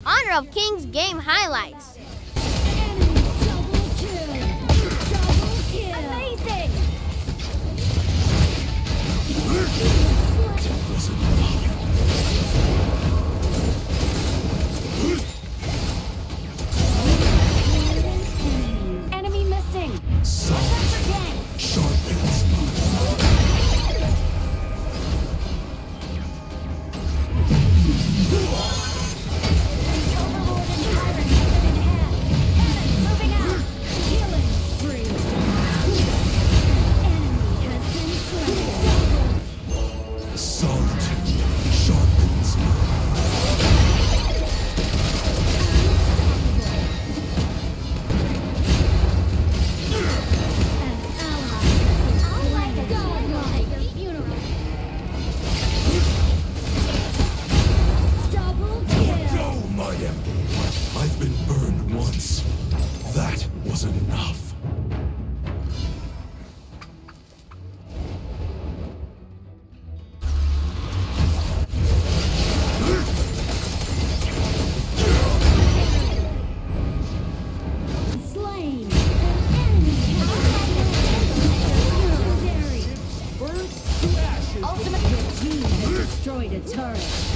Honor of Kings game highlights. Amazing! Enemy missing. I've been burned once. That was enough. Slain. Legendary. Burnt to ashes. Ultimate. Your team has destroyed a turret.